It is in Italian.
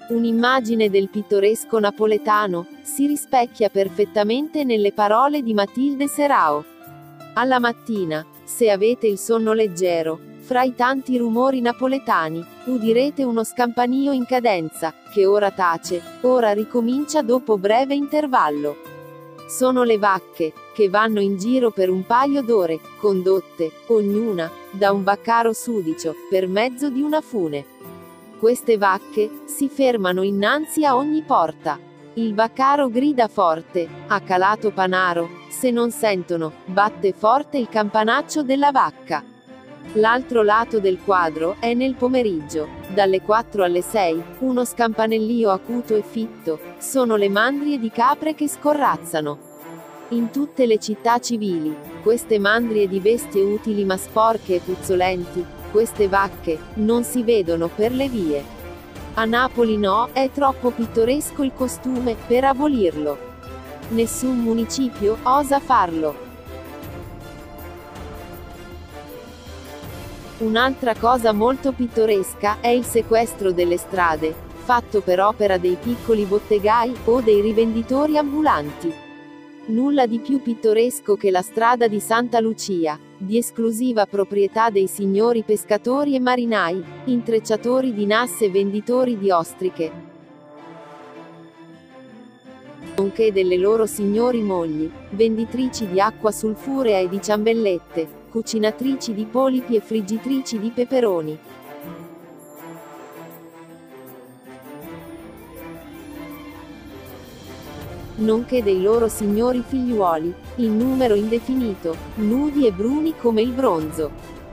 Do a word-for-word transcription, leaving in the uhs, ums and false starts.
Un'immagine del pittoresco napoletano si rispecchia perfettamente nelle parole di Matilde Serao. Alla mattina, se avete il sonno leggero, fra i tanti rumori napoletani, udirete uno scampanio in cadenza, che ora tace, ora ricomincia dopo breve intervallo. Sono le vacche, che vanno in giro per un paio d'ore, condotte, ognuna, da un vaccaro sudicio, per mezzo di una fune. Queste vacche si fermano innanzi a ogni porta. Il vaccaro grida forte: "Ha calato Panaro", se non sentono, batte forte il campanaccio della vacca. L'altro lato del quadro è nel pomeriggio, dalle quattro alle sei, uno scampanellio acuto e fitto, sono le mandrie di capre che scorrazzano. In tutte le città civili, queste mandrie di bestie utili ma sporche e puzzolenti, queste vacche, non si vedono per le vie. A Napoli no, è troppo pittoresco il costume per abolirlo. Nessun municipio osa farlo. Un'altra cosa molto pittoresca è il sequestro delle strade, fatto per opera dei piccoli bottegai o dei rivenditori ambulanti. Nulla di più pittoresco che la strada di Santa Lucia, di esclusiva proprietà dei signori pescatori e marinai, intrecciatori di nasse e venditori di ostriche, nonché delle loro signori mogli, venditrici di acqua sulfurea e di ciambellette, cucinatrici di polipi e friggitrici di peperoni. Nonché dei loro signori figliuoli, in numero indefinito, nudi e bruni come il bronzo.